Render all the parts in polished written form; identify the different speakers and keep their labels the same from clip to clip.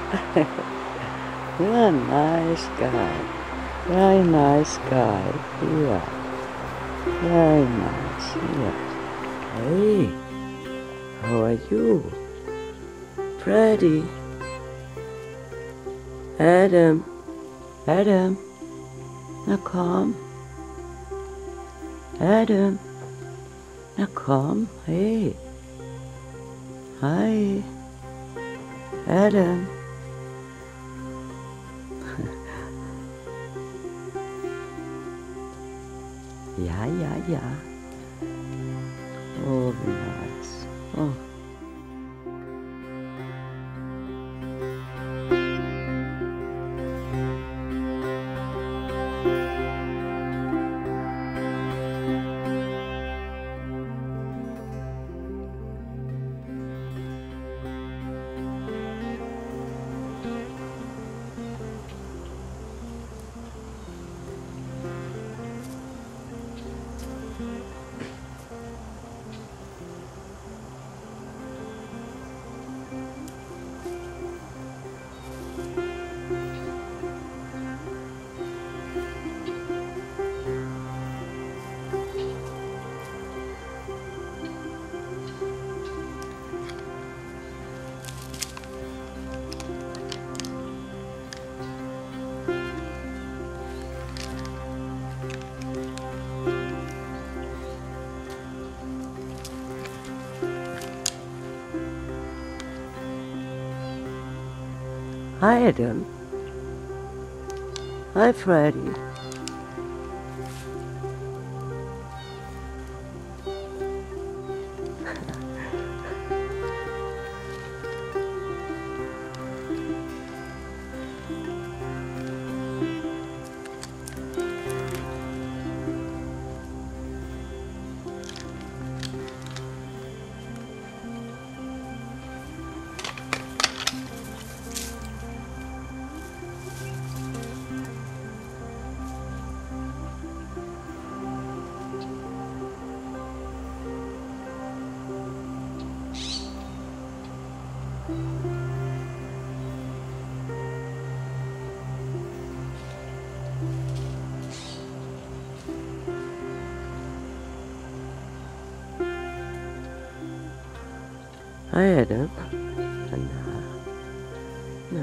Speaker 1: You're a nice guy. Very nice guy. Yeah. Very nice. Yeah. Hey. How are you? Freddy. Adam. Adam. Now come. Adam. Now come. Hey. Hi. Adam. Yeah. Oh, be nice. Oh. Hi, Adam. Hi, Freddy. Hi, Adam. No.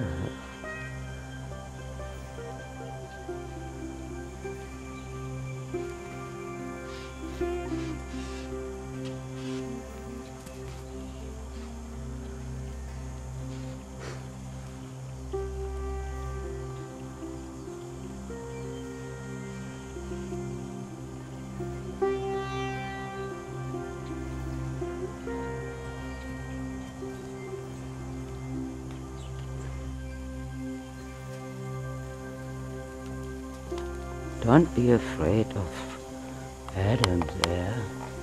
Speaker 1: Don't be afraid of Adam there.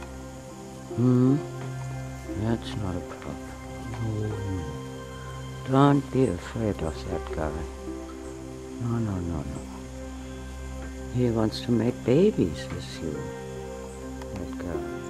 Speaker 1: That's not a problem. No. Don't be afraid of that guy. No. He wants to make babies with you. That guy.